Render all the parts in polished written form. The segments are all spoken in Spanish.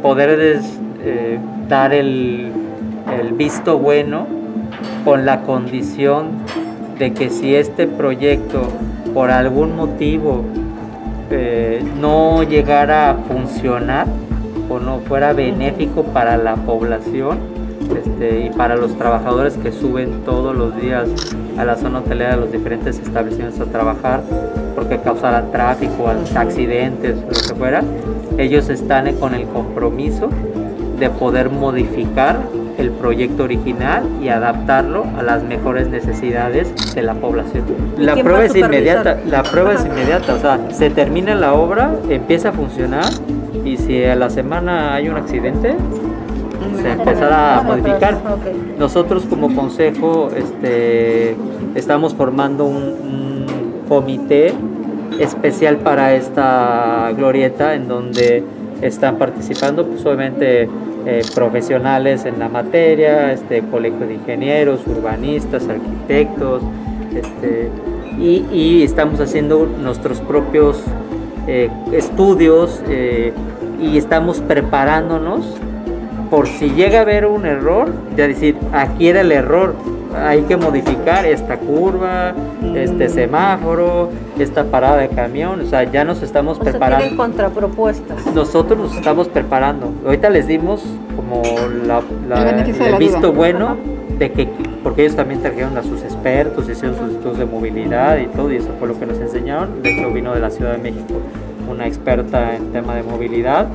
poder dar el visto bueno con la condición de que si este proyecto por algún motivo no llegara a funcionar o no fuera benéfico para la población y para los trabajadores que suben todos los días a la zona hotelera de los diferentes establecimientos a trabajar porque causaran tráfico, accidentes, lo que fuera, ellos están con el compromiso de poder modificar el proyecto original y adaptarlo a las mejores necesidades de la población. La prueba es inmediata, o sea, se termina la obra, empieza a funcionar y si a la semana hay un accidente, se empezará a modificar. Nosotros como consejo estamos formando un comité especial para esta glorieta en donde están participando pues obviamente profesionales en la materia, colegio de ingenieros, urbanistas, arquitectos, y estamos haciendo nuestros propios estudios y estamos preparándonos por si llega a haber un error, ya decir, aquí era el error, hay que modificar esta curva, este semáforo, esta parada de camión, o sea, ya nos estamos preparando. Tienen contrapropuestas. Nosotros nos estamos preparando. Ahorita les dimos como el visto bueno de que, porque ellos también trajeron a sus expertos, hicieron sus estudios de movilidad y todo, y eso fue lo que nos enseñaron. De hecho, vino de la Ciudad de México una experta en tema de movilidad,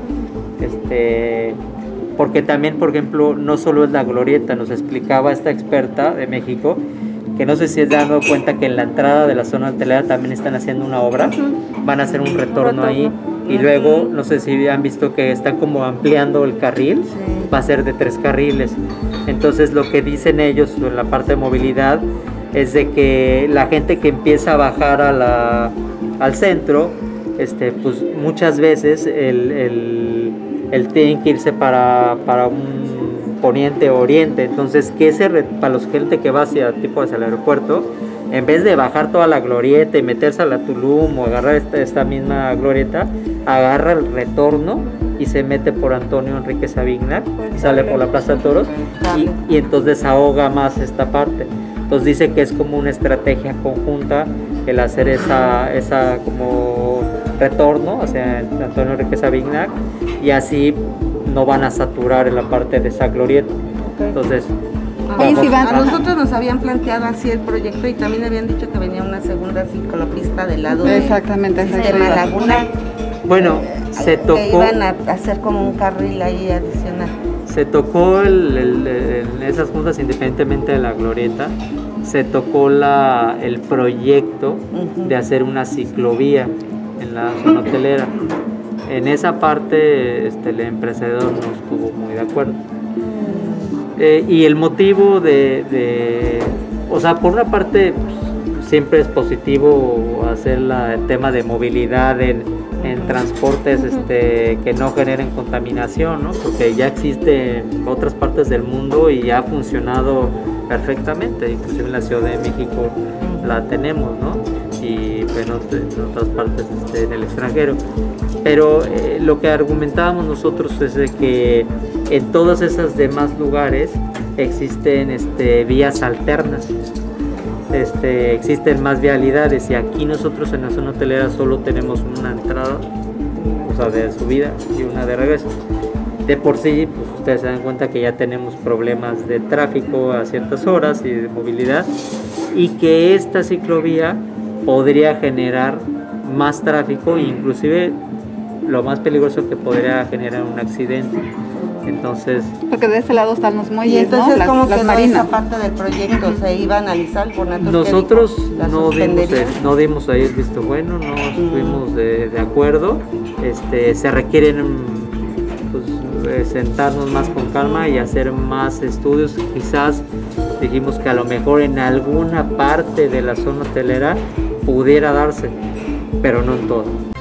porque también, por ejemplo, no solo es la glorieta, nos explicaba esta experta de México, que no sé si se han dado cuenta que en la entrada de la zona hotelera también están haciendo una obra, van a hacer un retorno ahí, y luego, no sé si han visto que están como ampliando el carril, va a ser de 3 carriles, entonces lo que dicen ellos en la parte de movilidad es de que la gente que empieza a bajar al centro, pues muchas veces el tiene que irse para un poniente o oriente, entonces que para los gente que va hacia el aeropuerto, en vez de bajar toda la glorieta y meterse a la Tulum o agarrar esta misma glorieta, agarra el retorno y se mete por Antonio Enrique Savignac, sale por la Plaza de Toros y entonces ahoga más esta parte. Entonces dice que es como una estrategia conjunta el hacer esa como retorno hacia Antonio Enrique Savignac y así no van a saturar en la parte de esa glorieta. Entonces, a nosotros nos habían planteado así el proyecto y también habían dicho que venía una segunda ciclopista del lado de la laguna. Bueno, se tocó. Que iban a hacer como un carril ahí adicional. Se tocó en esas juntas, independientemente de la glorieta, se tocó el proyecto de hacer una ciclovía en la zona hotelera. En esa parte el empresario no estuvo muy de acuerdo. Y el motivo o sea, por una parte siempre es positivo hacer el tema de movilidad en transportes que no generen contaminación, ¿no? Porque ya existe en otras partes del mundo y ya ha funcionado perfectamente, inclusive en la Ciudad de México la tenemos, ¿no? Y en otras partes en el extranjero. Pero lo que argumentábamos nosotros es de que en todos esos demás lugares existen vías alternas, existen más vialidades y aquí nosotros en la zona hotelera solo tenemos una entrada, o sea, de subida y una de regreso. De por sí, pues ustedes se dan cuenta que ya tenemos problemas de tráfico a ciertas horas y de movilidad y que esta ciclovía podría generar más tráfico e inclusive lo más peligroso que podría generar un accidente. Entonces, porque de este lado están los muelles, y entonces, ¿no? ¿cómo las quedó marinas? esa parte del proyecto? ¿Se iba a analizar por nosotros no dimos ahí el visto bueno, no estuvimos de acuerdo. Se requieren sentarnos más con calma y hacer más estudios. Quizás dijimos que a lo mejor en alguna parte de la zona hotelera pudiera darse, pero no en todo.